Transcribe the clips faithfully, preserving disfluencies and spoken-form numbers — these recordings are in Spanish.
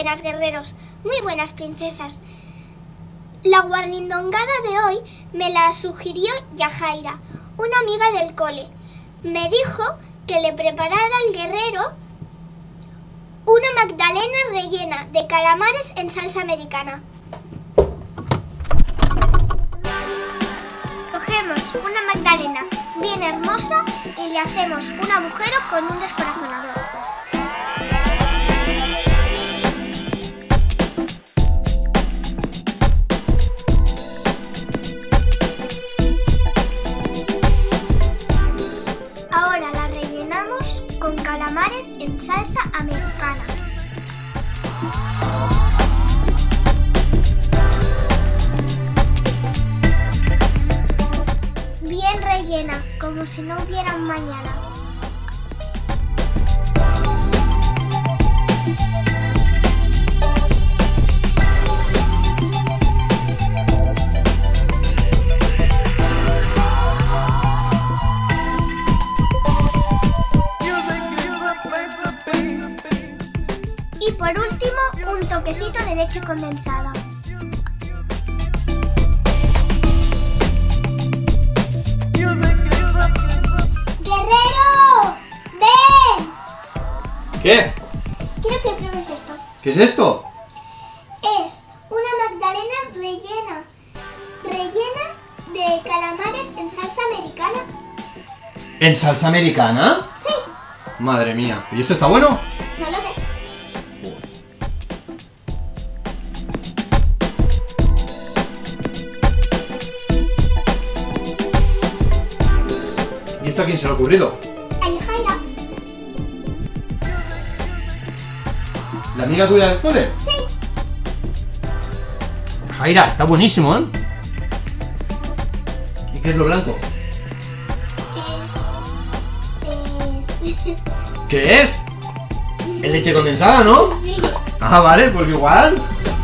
buenas, guerreros, muy buenas, princesas. La guarnindongada de hoy me la sugirió Yajaira, una amiga del cole. Me dijo que le preparara al guerrero una magdalena rellena de calamares en salsa americana. Cogemos una magdalena bien hermosa y le hacemos un agujero con un descorazonador. Ahora la rellenamos con calamares en salsa americana. Bien rellena, como si no hubiera un mañana. Y por último, un toquecito de leche condensada. ¡Guerrero! ¡Ven! ¿Qué? Quiero que pruebes esto. ¿Qué es esto? Es una magdalena rellena. Rellena de calamares en salsa americana. ¿En salsa americana? Sí. Madre mía. ¿Y esto está bueno? No lo sé. ¿Y esto a quién se le ha ocurrido? A Yajaira. ¿La amiga tuya del cole? Sí. Jaira, está buenísimo, ¿eh? ¿Y qué es lo blanco? Es... es... ¿Qué es? ¿Es leche condensada, no? sí. Ah, vale, pues igual.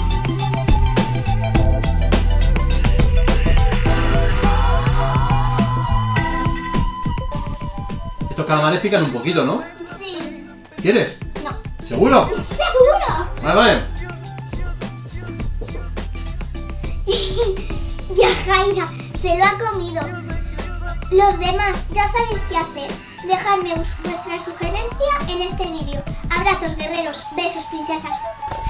Estos calamares pican un poquito, ¿no? Sí. ¿Quieres? No. ¿Seguro? ¡Seguro! Vale, vale. Yajaira se lo ha comido. Los demás ya sabéis qué hacer. Dejadme vuestra sugerencia en este vídeo. Abrazos, guerreros. Besos, princesas.